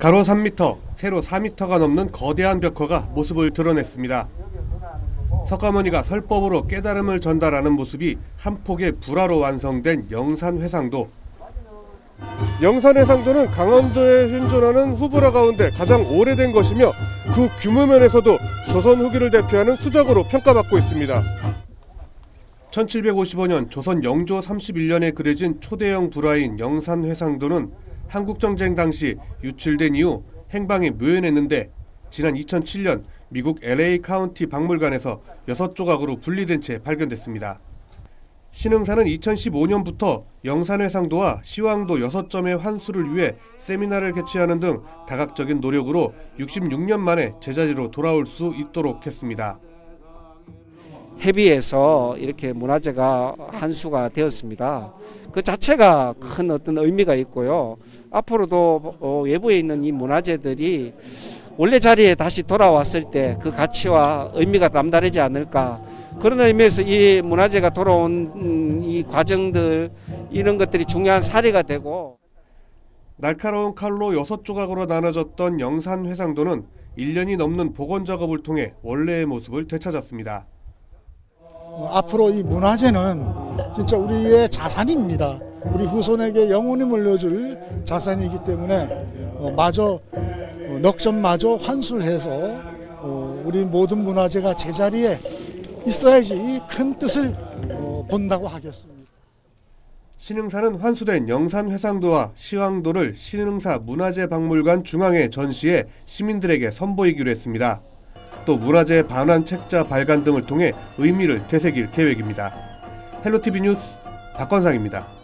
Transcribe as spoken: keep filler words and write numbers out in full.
가로 삼 미터, 세로 사 미터가 넘는 거대한 벽화가 모습을 드러냈습니다. 석가모니가 설법으로 깨달음을 전달하는 모습이 한 폭의 불화로 완성된 영산회상도. 영산회상도는 강원도에 현존하는 후불화 가운데 가장 오래된 것이며 그 규모면에서도 조선 후기를 대표하는 수작으로 평가받고 있습니다. 천칠백오십오 년 조선 영조 삼십일 년에 그려진 초대형 불화인 영산회상도는 한국전쟁 당시 유출된 이후 행방이 묘연했는데 지난 이천칠 년 미국 엘에이 카운티 박물관에서 여섯 조각으로 분리된 채 발견됐습니다. 신흥사는 이천십오 년부터 영산회상도와 시황도 여섯 점의 환수를 위해 세미나를 개최하는 등 다각적인 노력으로 육십육 년 만에 제자리로 돌아올 수 있도록 했습니다. 해비에서 이렇게 문화재가 환수가 되었습니다. 그 자체가 큰 어떤 의미가 있고요. 앞으로도 외부에 있는 이 문화재들이 원래 자리에 다시 돌아왔을 때 그 가치와 의미가 남다르지 않을까. 그런 의미에서 이 문화재가 돌아온 이 과정들, 이런 것들이 중요한 사례가 되고. 날카로운 칼로 여섯 조각으로 나눠졌던 영산회상도는 일 년이 넘는 복원 작업을 통해 원래의 모습을 되찾았습니다. 앞으로 이 문화재는 진짜 우리의 자산입니다. 우리 후손에게 영원히 물려줄 자산이기 때문에 마저 넉 점마저 환수를 해서 우리 모든 문화재가 제자리에 있어야지 큰 뜻을 본다고 하겠습니다. 신흥사는 환수된 영산회상도와 시황도를 신흥사 문화재박물관 중앙에 전시해 시민들에게 선보이기로 했습니다. 또 문화재 반환 책자 발간 등을 통해 의미를 되새길 계획입니다. 헬로티비 뉴스 박건상입니다.